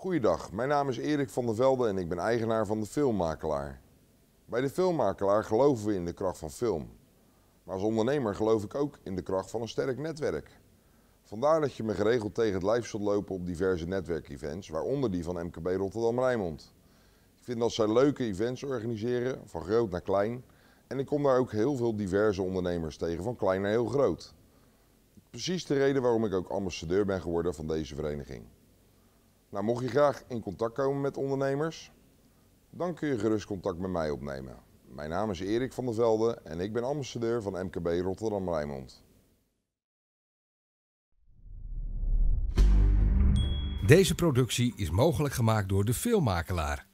Goeiedag, mijn naam is Erik van der Velde en ik ben eigenaar van de Filmmakelaar. Bij de Filmmakelaar geloven we in de kracht van film. Maar als ondernemer geloof ik ook in de kracht van een sterk netwerk. Vandaar dat je me geregeld tegen het lijf zult lopen op diverse netwerkevents, waaronder die van MKB Rotterdam-Rijnmond. Ik vind dat zij leuke events organiseren, van groot naar klein. En ik kom daar ook heel veel diverse ondernemers tegen, van klein naar heel groot. Precies de reden waarom ik ook ambassadeur ben geworden van deze vereniging. Nou, mocht je graag in contact komen met ondernemers, dan kun je gerust contact met mij opnemen. Mijn naam is Erik van der Velde en ik ben ambassadeur van MKB Rotterdam-Rijnmond. Deze productie is mogelijk gemaakt door de Filmmakelaar.